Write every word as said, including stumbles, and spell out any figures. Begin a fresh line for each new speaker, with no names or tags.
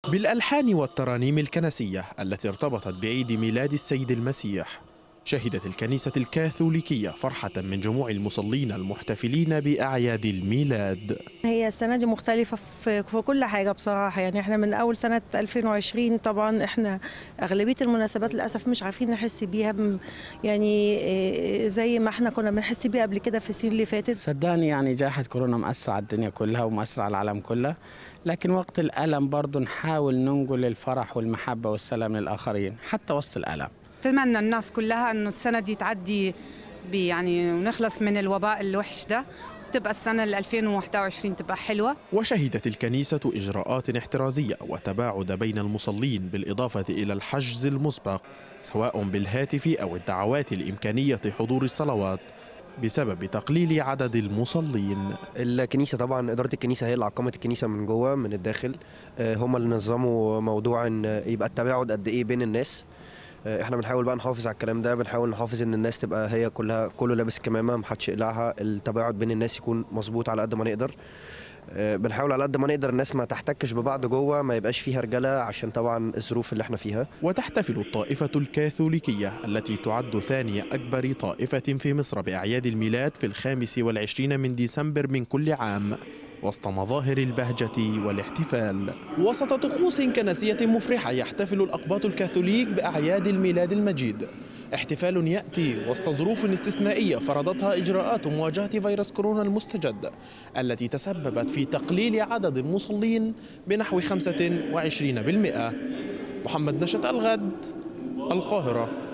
بالألحان والترانيم الكنسية التي ارتبطت بعيد ميلاد السيد المسيح، شهدت الكنيسة الكاثوليكية فرحة من جموع المصلين المحتفلين بأعياد الميلاد.
هي السنة دي مختلفة في كل حاجة بصراحة، يعني احنا من أول سنة ألفين وعشرين طبعا احنا أغلبية المناسبات للأسف مش عارفين نحس بيها، يعني زي ما احنا كنا بنحس بيها قبل كده في السنين اللي فاتت.
صدقني يعني جائحة كورونا مأثرة على الدنيا كلها ومأثرة على العالم كله، لكن وقت الألم برضه نحاول ننقل الفرح والمحبة والسلام للآخرين حتى وسط الألم.
أتمنى الناس كلها إنه السنة دي تعدي يعني ونخلص من الوباء الوحش ده، تبقى السنة ألفين وواحد وعشرين تبقى حلوة.
وشهدت الكنيسة إجراءات احترازية وتباعد بين المصلين بالإضافة إلى الحجز المسبق سواء بالهاتف أو الدعوات لإمكانية حضور الصلوات بسبب تقليل عدد المصلين.
الكنيسة طبعا إدارة الكنيسة هي اللي عقمت الكنيسة من جوه من الداخل، هم اللي نظموا موضوع إن يبقى التباعد قد إيه بين الناس. احنا بنحاول بقى نحافظ على الكلام ده، بنحاول نحافظ ان الناس تبقى هي كلها كله لابس كمامه، محدش يقلعها، التباعد بين الناس يكون مظبوط على قد ما نقدر. بنحاول على قد ما نقدر الناس ما تحتكش ببعض جوه، ما يبقاش فيها رجاله عشان طبعا الظروف اللي احنا فيها.
وتحتفل الطائفة الكاثوليكية التي تعد ثاني أكبر طائفة في مصر بأعياد الميلاد في الخامس والعشرين من ديسمبر من كل عام وسط مظاهر البهجة والاحتفال. وسط طقوس كنسية مفرحة يحتفل الأقباط الكاثوليك بأعياد الميلاد المجيد، احتفال يأتي وسط ظروف استثنائية فرضتها إجراءات مواجهة فيروس كورونا المستجد التي تسببت في تقليل عدد المصلين بنحو خمسة وعشرين بالمئة. محمد نشأت الغد، القاهرة.